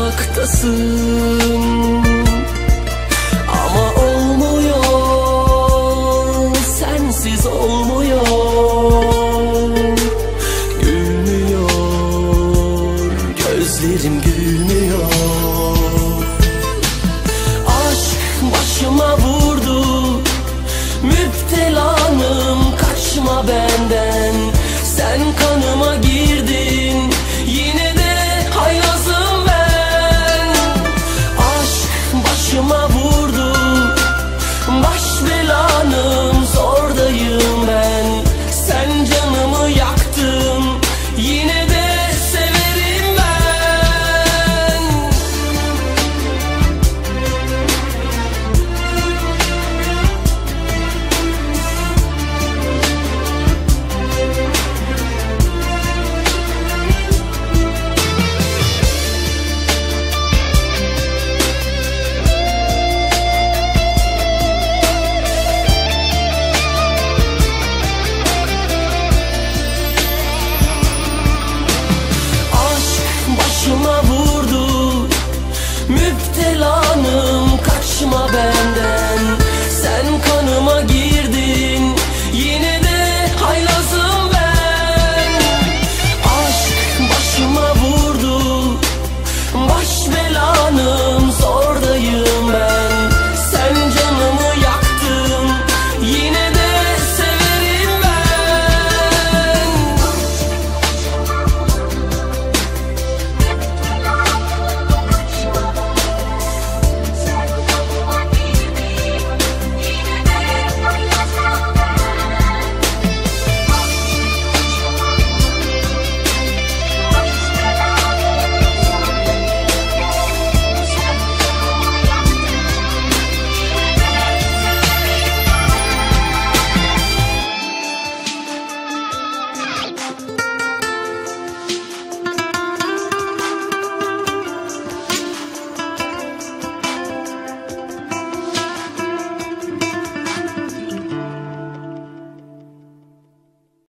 uzaktasın. Ama olmuyor, sensiz olmuyor. Gülmüyor, gözlerim gülmüyor. Aşk başıma vurdu, müptelanım, kaçma benden. Sen kanıma girdin, yine de haylazım ben. Aşk başıma vurdu, baş belanım, zordayım ben. Sen canımı yaktın, yine de severim ben. Başıma vurdu, müptelanım, kaçma benden. Sen kanıma girdin, yine de haylazım ben. Aşk başıma vurdu, baş